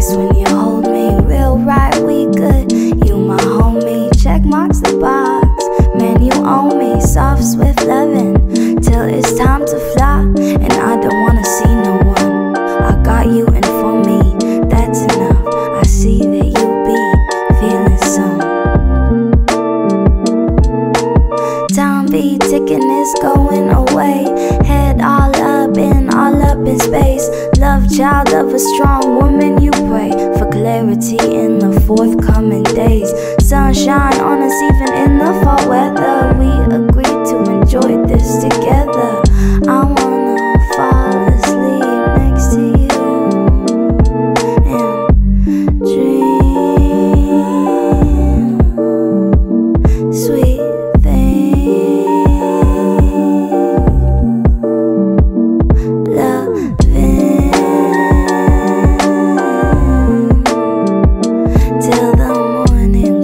nice when you hold me. Real right, we good. You my homie, check marks the box. Man, you own me, soft, swift loving, till it's time to fly. And I don't wanna see no one. I got you, and for me, that's enough. I see that you be feeling some. Time be ticking, it's going away. Head all up in space. Love child of a strong woman, you pray for clarity in the forthcoming days. Sunshine on us even in the fall weather. We agreed to enjoy this together. I wanna fall asleep next to you and dream sweet things. Till the morning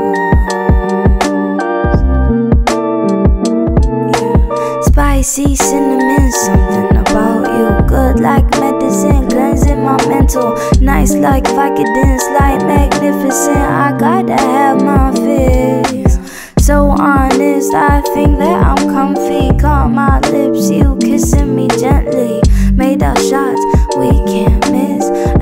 comes. Yeah. Spicy cinnamon, something about you. Good like medicine, cleansing my mental. Nice like Vicodin, like magnificent. I gotta have my fix. So honest, I think that I'm comfy. Caught my lips, you kissing me gently. Made our shots, we can't miss.